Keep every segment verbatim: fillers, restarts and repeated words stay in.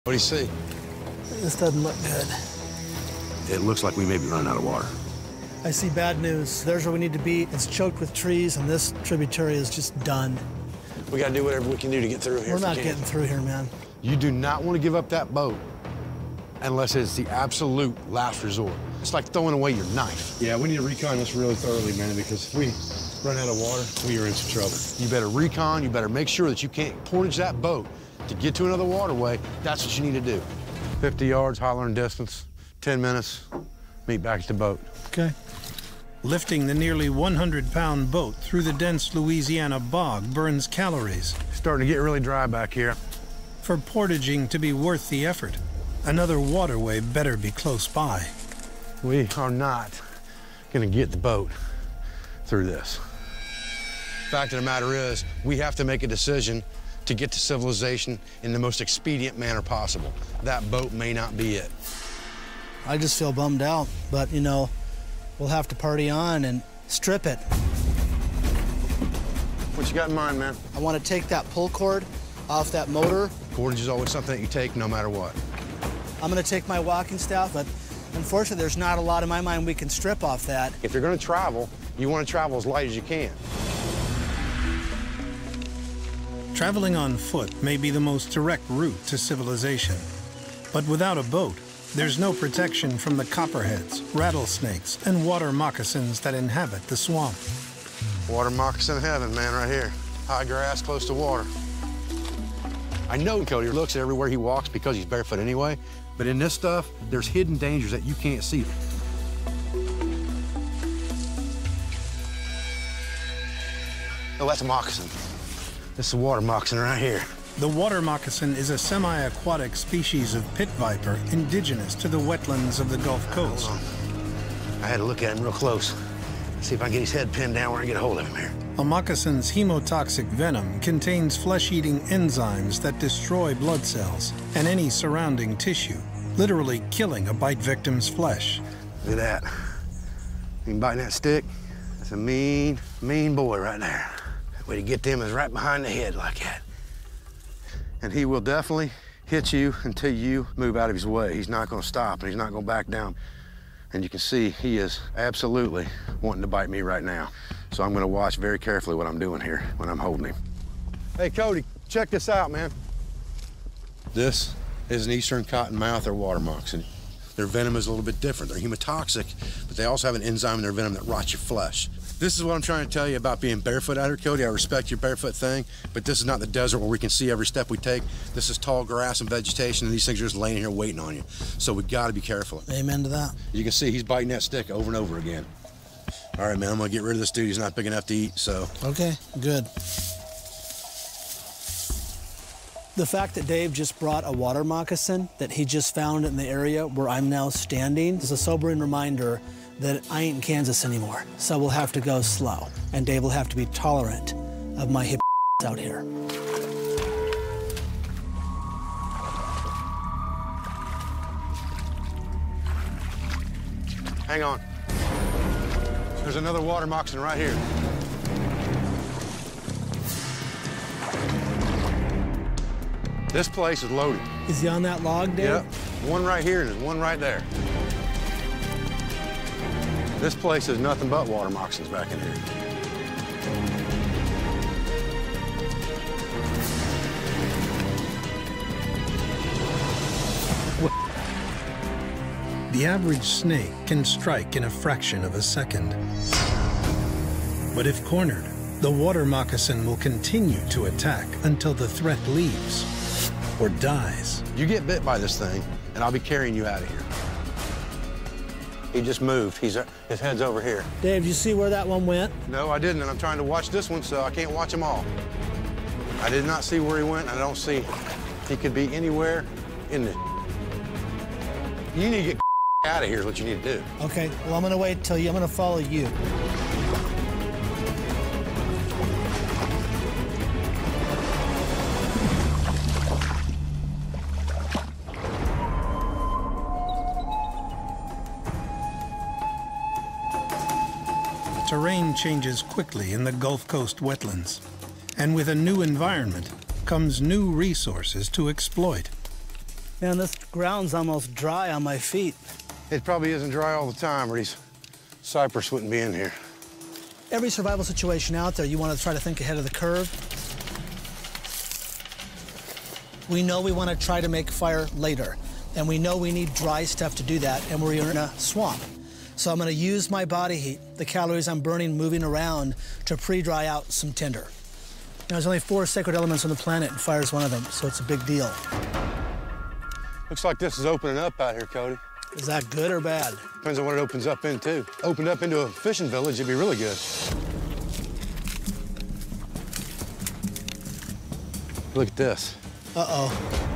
What do you see? This doesn't look good. It looks like we may be running out of water. I see bad news. There's where we need to be. It's choked with trees, and this tributary is just done. We gotta do whatever we can do to get through here. We're not getting through here, man. You do not want to give up that boat unless it's the absolute last resort. It's like throwing away your knife. Yeah, we need to recon this really thoroughly, man, because if we run out of water, we are in some trouble. You better recon, you better make sure that you can't portage that boat to get to another waterway. That's what you need to do. fifty yards, hollering distance, ten minutes, meet back at the boat. Okay. Lifting the nearly one hundred pound boat through the dense Louisiana bog burns calories. Starting to get really dry back here. For portaging to be worth the effort, another waterway better be close by. We are not gonna get the boat through this. Fact of the matter is, we have to make a decision to get to civilization in the most expedient manner possible. That boat may not be it. I just feel bummed out, but you know, we'll have to party on and strip it. What you got in mind, man? I want to take that pull cord off that motor. Portage is always something that you take no matter what. I'm going to take my walking staff, but unfortunately, there's not a lot in my mind we can strip off that. If you're going to travel, you want to travel as light as you can. Traveling on foot may be the most direct route to civilization. But without a boat, there's no protection from the copperheads, rattlesnakes, and water moccasins that inhabit the swamp. Water moccasin heaven, man, right here. High grass, close to water. I know Cody looks everywhere he walks because he's barefoot anyway, but in this stuff, there's hidden dangers that you can't see. Oh, that's a moccasin. This is a water moccasin right here. The water moccasin is a semi-aquatic species of pit viper indigenous to the wetlands of the Gulf Coast. I had to look at him real close. See if I can get his head pinned down where I can get a hold of him here. A moccasin's hemotoxic venom contains flesh-eating enzymes that destroy blood cells and any surrounding tissue, literally killing a bite victim's flesh. Look at that. You biting that stick? That's a mean, mean boy right there. The way to get them is right behind the head like that. And he will definitely hit you until you move out of his way. He's not gonna stop, and he's not gonna back down. And you can see he is absolutely wanting to bite me right now. So I'm gonna watch very carefully what I'm doing here when I'm holding him. Hey, Cody, check this out, man. This is an eastern cottonmouth or water moccasin. Their venom is a little bit different. They're hemotoxic, but they also have an enzyme in their venom that rots your flesh. This is what I'm trying to tell you about being barefoot out here, Cody. I respect your barefoot thing, but this is not the desert where we can see every step we take. This is tall grass and vegetation, and these things are just laying here waiting on you. So we gotta be careful. Amen to that. You can see he's biting that stick over and over again. All right, man, I'm gonna get rid of this dude. He's not big enough to eat, so. Okay, good. The fact that Dave just brought a water moccasin that he just found in the area where I'm now standing is a sobering reminder that I ain't in Kansas anymore. So we'll have to go slow, and Dave will have to be tolerant of my hip out here. Hang on. There's another water moccasin right here. This place is loaded. Is he on that log, Dave? Yep. One right here and there's one right there. This place is nothing but water moccasins back in here. The average snake can strike in a fraction of a second. But if cornered, the water moccasin will continue to attack until the threat leaves or dies. You get bit by this thing, and I'll be carrying you out of here. He just moved. He's, his head's over here. Dave, you see where that one went? No, I didn't, and I'm trying to watch this one, so I can't watch them all. I did not see where he went, and I don't see he could be anywhere in this. You need to get out of here is what you need to do. Okay, well, I'm gonna wait till you, I'm gonna follow you. Terrain changes quickly in the Gulf Coast wetlands, and with a new environment comes new resources to exploit. Man, this ground's almost dry on my feet. It probably isn't dry all the time, or these cypress wouldn't be in here. Every survival situation out there, you want to try to think ahead of the curve. We know we want to try to make fire later, and we know we need dry stuff to do that, and we're in a swamp. So I'm going to use my body heat, the calories I'm burning moving around, to pre-dry out some tinder. Now, there's only four sacred elements on the planet, and fire's one of them, so it's a big deal. Looks like this is opening up out here, Cody. Is that good or bad? Depends on what it opens up into. Opened up into a fishing village, it'd be really good. Look at this. Uh-oh.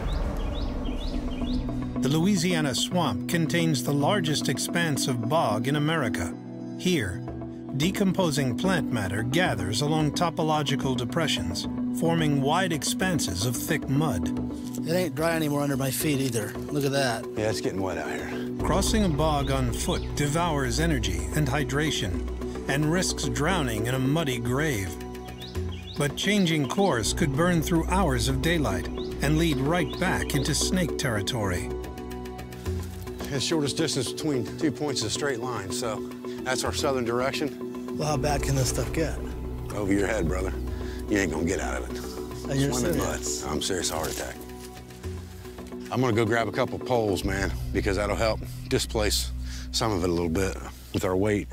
The Louisiana swamp contains the largest expanse of bog in America. Here, decomposing plant matter gathers along topological depressions, forming wide expanses of thick mud. It ain't dry anymore under my feet either. Look at that. Yeah, it's getting wet out here. Crossing a bog on foot devours energy and hydration and risks drowning in a muddy grave. But changing course could burn through hours of daylight and lead right back into snake territory. The shortest distance between two points is a straight line, so that's our southern direction. Well, how bad can this stuff get? Over your head, brother. You ain't gonna get out of it. And you're Swimming serious? mud. I'm serious, heart attack. I'm gonna go grab a couple poles, man, because that'll help displace some of it a little bit with our weight.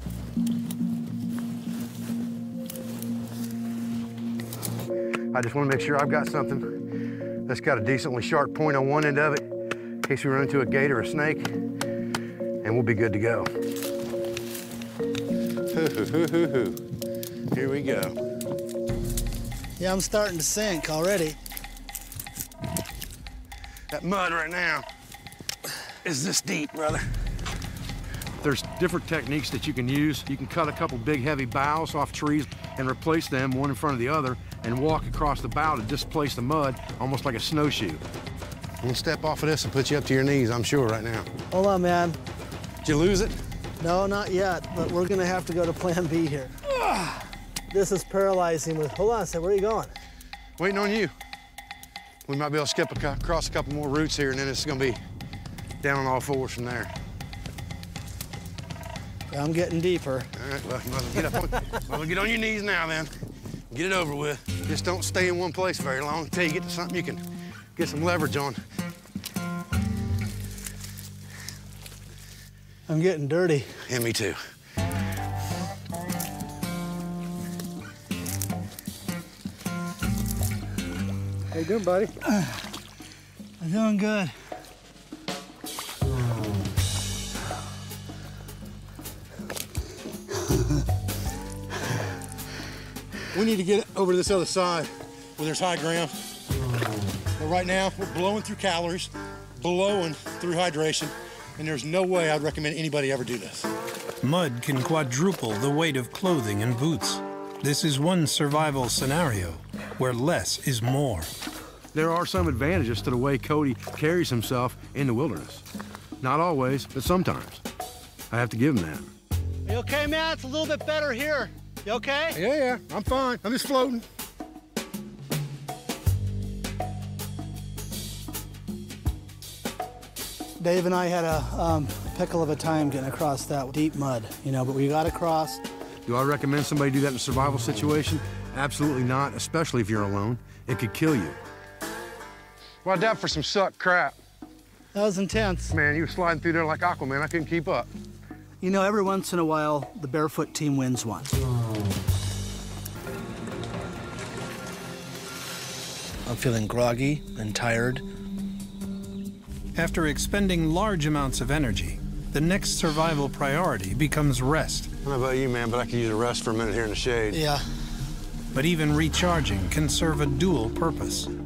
I just want to make sure I've got something that's got a decently sharp point on one end of it in case we run into a gator or a snake, and we'll be good to go. Hoo, hoo, hoo, hoo, hoo. Here we go. Yeah, I'm starting to sink already. That mud right now is this deep, brother. There's different techniques that you can use. You can cut a couple big heavy boughs off trees and replace them one in front of the other and walk across the bough to displace the mud, almost like a snowshoe. One step off of this and put you up to your knees, I'm sure, right now. Hold on, man. Did you lose it? No, not yet, but we're gonna have to go to plan B here. This is paralyzing with, hold on a second, where are you going? Waiting on you. We might be able to skip a, across a couple more roots here, and then it's gonna be down on all fours from there. I'm getting deeper. All right, well, you might as well get up on, might as well get on your knees now, then. Get it over with. Just don't stay in one place very long until you get to something you can get some leverage on. I'm getting dirty. Yeah, me too. How you doing, buddy? I'm doing good. We need to get over to this other side where there's high ground. But right now, we're blowing through calories, blowing through hydration, and there's no way I'd recommend anybody ever do this. Mud can quadruple the weight of clothing and boots. This is one survival scenario where less is more. There are some advantages to the way Cody carries himself in the wilderness. Not always, but sometimes. I have to give him that. You okay, man? It's a little bit better here. You okay? Yeah, yeah, I'm fine. I'm just floating. Dave and I had a um, pickle of a time getting across that deep mud, you know, but we got across. Do I recommend somebody do that in a survival situation? Absolutely not, especially if you're alone. It could kill you. Watch out for some suck crap. That was intense. Man, you were sliding through there like Aquaman. I couldn't keep up. You know, every once in a while, the barefoot team wins one. I'm feeling groggy and tired. After expending large amounts of energy, the next survival priority becomes rest. I don't know about you, man, but I could use a rest for a minute here in the shade. Yeah. But even recharging can serve a dual purpose.